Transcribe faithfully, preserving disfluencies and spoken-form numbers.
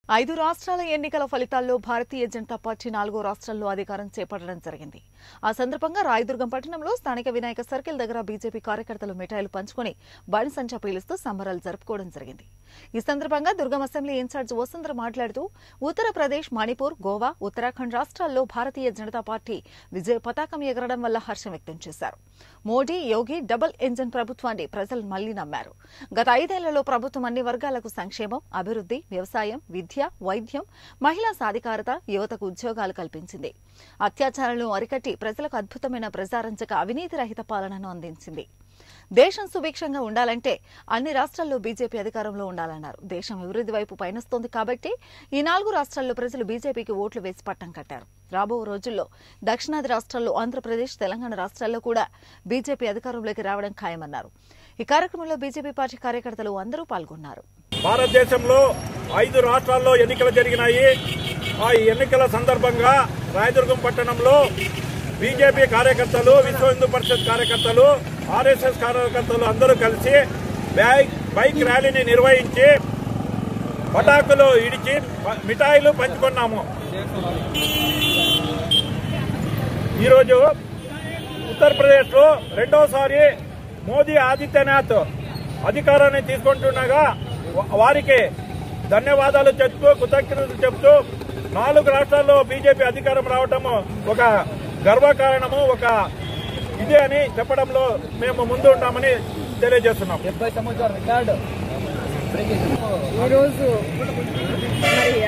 ఐదు రాష్ట్రాల ఎన్నికల ఫలితాల్లో భారతీయ జనతా పార్టీ నాలుగో రాష్ట్రాల్లో అధికారం చేపట్టడం జరిగింది. ఆ సందర్భంగా రాయదుర్గం పట్టణంలో స్థానిక వినాయక సర్కిల్ దగ్గర బీజేపీ కార్యకర్తలు మిఠాయిలు పంచుకొని బాణసంచా పీలుస్తూ సంబరాలు జరుపుకోవడం జరిగింది. ఈ సందర్భంగా దుర్గం అసెంబ్లీ ఇన్ఛార్జ్ వసుంధర మాట్లాడుతూ ఉత్తరప్రదేశ్, మణిపూర్, గోవా, ఉత్తరాఖండ్ రాష్ట్రాల్లో భారతీయ జనతా పార్టీ విజయ పతాకం ఎగరడం వల్ల హర్షం వ్యక్తం చేశారు. మోడీ, యోగి డబుల్ ఇంజిన్ ప్రభుత్వాన్ని ప్రజలు మళ్లీ నమ్మారు. గత ఐదేళ్లలో ప్రభుత్వం అన్ని వర్గాలకు సంక్షేమం, అభివృద్ధి, వ్యవసాయం, విద్య, వైద్యం, మహిళా సాధికారత, యువతకు ఉద్యోగాలు కల్పించింది. అత్యాచారాలను అరికట్టి ప్రజలకు అద్భుతమైన ప్రజారంజక అవినీతి రహిత పాలనను అందించింది. దేశం సుభిక్షంగా ఉండాలంటే అన్ని రాష్ట్రాల్లో బీజేపీ అధికారంలో ఉండాలన్నారు. దేశం అభివృద్ధి వైపు పయనిస్తోంది కాబట్టి ఈ నాలుగు రాష్ట్రాల్లో ప్రజలు బీజేపీకి ఓట్లు వేసి పట్టం కట్టారు. రాబో రోజుల్లో దక్షిణాది రాష్ట్రాల్లో, ఆంధ్రప్రదేశ్, తెలంగాణ రాష్ట్రాల్లో కూడా బీజేపీ అధికారంలోకి రావడం ఖాయమన్నారు. ఈ కార్యక్రమంలో బీజేపీ పార్టీ కార్యకర్తలు అందరూ పాల్గొన్నారు. భారతదేశంలో ఐదు రాష్ట్రాల్లో ఎన్నికలు జరిగినాయి. ఆ ఎన్నికల సందర్భంగా రాయదుర్గం పట్టణంలో బీజేపీ కార్యకర్తలు, విశ్వ హిందూ పరిషత్ కార్యకర్తలు, ఆర్ఎస్ఎస్ కార్యకర్తలు అందరూ కలిసి బైక్ బైక్ ర్యాలీని నిర్వహించి పటాకులు ఇడిచి మిఠాయిలు పంచుకున్నాము. ఈరోజు ఉత్తరప్రదేశ్లో రెండోసారి మోదీ ఆదిత్యనాథ్ అధికారాన్ని తీసుకుంటుండగా వారికి ధన్యవాదాలు చెప్తూ, కృతజ్ఞతలు చెప్తూ నాలుగు రాష్ట్రాల్లో బీజేపీ అధికారం రావటం ఒక గర్వకారణము, ఒక ఇదే అని చెప్పడంలో మేము ముందు ఉంటామని తెలియజేస్తున్నాం. డెబ్బై సంవత్సరాల రికార్డు